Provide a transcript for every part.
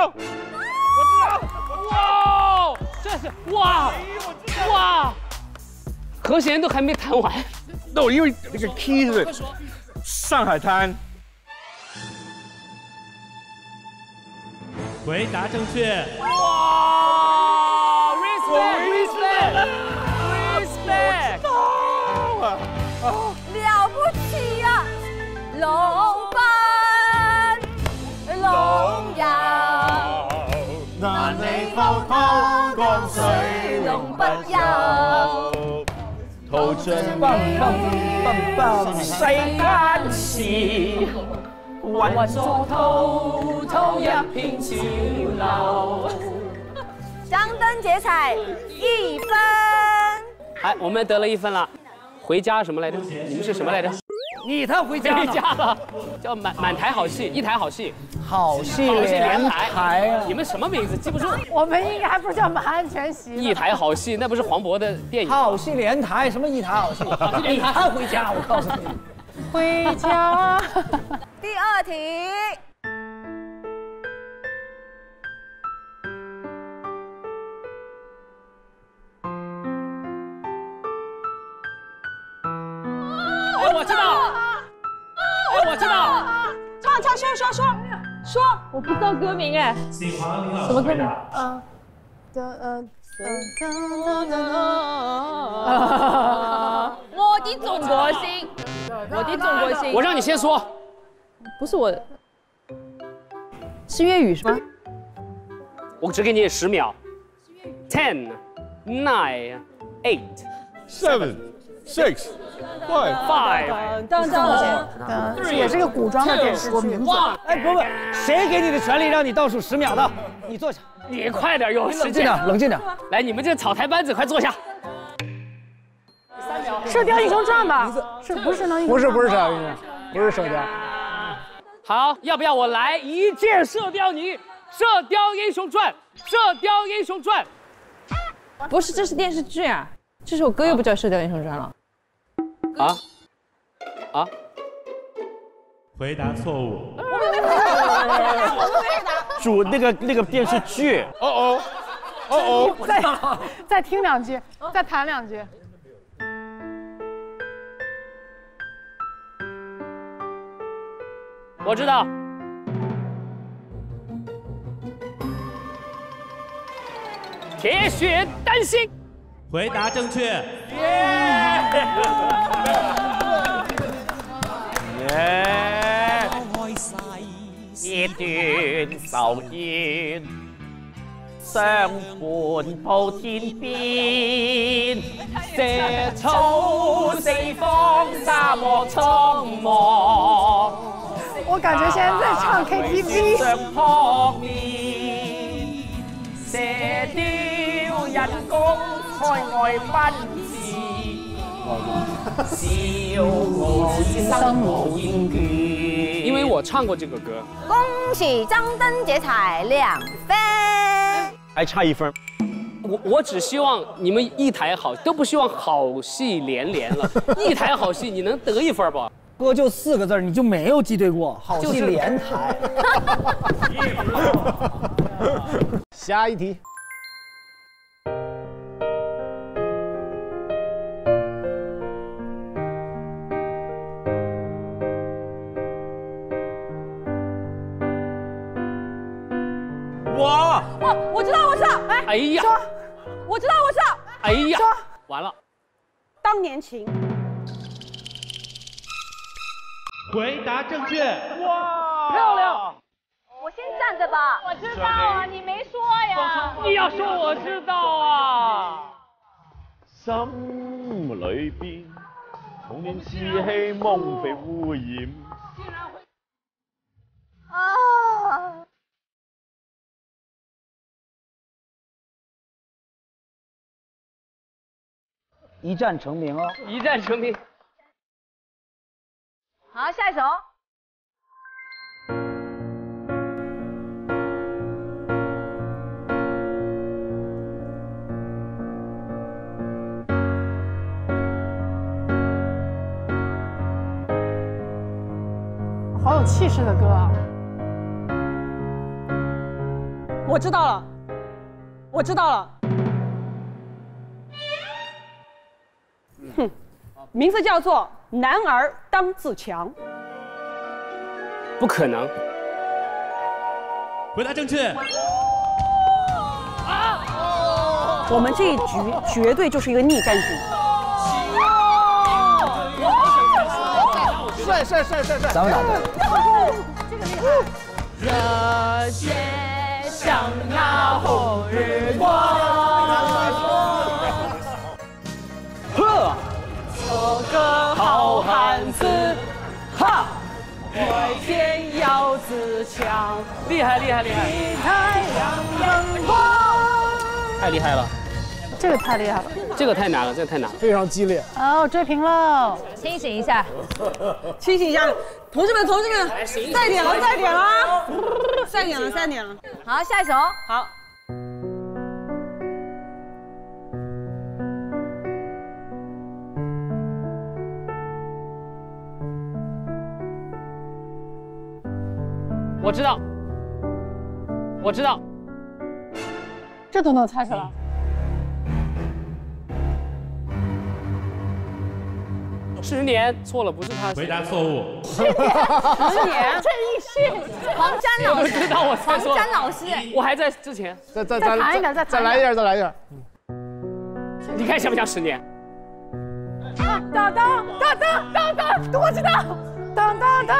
道， 哇，这是哇，和弦都还没弹完。 那我因为那个 key 是上海滩。 回答正确。 哇 ，respect。 了不起呀！龙奔龙游， 南泥浮滔江水永不休。淘盡世間事，混作滔滔一片潮流。 张灯结彩1分。 哎，我们得了1分了。回家什么来着？你们是什么来着？ 你才回家了，叫满台好戏，一台好戏， 好戏连台。 你们什么名字记不住？ 我们应该不是叫满汉全席。 一台好戏，那不是黄渤的电影。 好戏连台，什么一台好戏？你才回家，我告诉你。 回家。 第2题。 我知道，我知道， 唱说，我不知道歌名哎。什么歌名？ 我的中国心，我的中国心。 我让你先说， 不是我，是粤语是吗？ 我只给你10秒。10、9、8、 7、6、5、 4、也是个古装的电视剧。 哎，不，谁给你的权利让你倒数10秒的？你坐下。 你快点，有时间。 冷静点。 来，你们这草台班子，快坐下。 《射雕英雄传》吧？不是《射雕英雄传》。 不是《射雕英雄传》，不是《射雕》。 好，要不要我来一箭射雕你？《射雕英雄传》，《射雕英雄传》。 不是，这是电视剧啊。这首歌又不叫《射雕英雄传》了。 啊！ 回答错误。 我们没答。 主那个电视剧。 再听2句，再弹2句。 我知道。铁血丹心。 回答正确。 一段愁怨，相伴抱天邊，射草四方，沙漠蒼茫。 我感覺現在在唱 KTV。 上撲面，射雕人工塞外奔馳，笑傲此生無厭倦。 因为我唱过这个歌。 恭喜张灯结彩2分。 还差1分。 我只希望你们一台好，都不希望好戏连连了。一台好戏，你能得1分不？ 哥就4个字，你就没有记对过，好戏连台。下一题。 我知道， 哎呀， 我知道， 哎呀，完了。 当年情。 回答正确。 哇，漂亮。 我先站着吧。我知道啊，你没说呀。 你要说我知道啊。 心裏邊，童年稚氣夢被污染。 啊！ 一战成名哦。 一战成名。 好，下一首。 好有气势的歌啊！ 我知道了，我知道了。哼，名字叫做《男儿当自强》。 不可能。 回答正确。 我们这一局绝对就是一个逆战局。 帅！咱们打的。 这个厉害。热血像那红日光。 呵， 做个好汉子，哈！外天要自强， 厉害！ 太阳阳光。 太厉害了， 这个太厉害了， 这个太难了，这个太难了。 非常激烈。 哦，追平了， 清醒一下， 清醒一下，同志们，再点了，3点了。 好，下一首。 好。 我知道， 这都能猜出来。 10年错了，不是他。 回答错误。 10年，这一系， 黄沾老师， 知道我猜错了。 黄沾老师， 我还在之前。 再弹一个，再来一点。 你看像不像10年？ 当，我知道。当，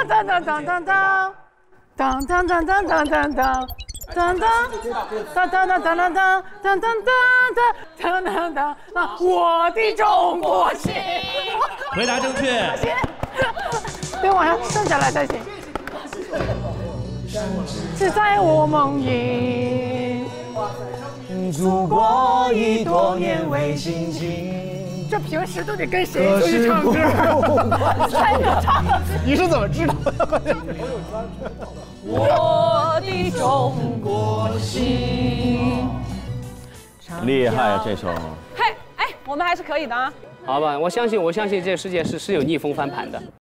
我的中国心。 回答正确。 等我要剩下来才行。只在我梦里。 祖国已多年未亲近。 这平时都得跟谁出去唱歌？才能唱。 你是怎么知道的？ 我的中国心。 厉害啊，这首。 嘿，哎，我们还是可以的啊。 好吧，我相信这个世界是有逆风翻盘的。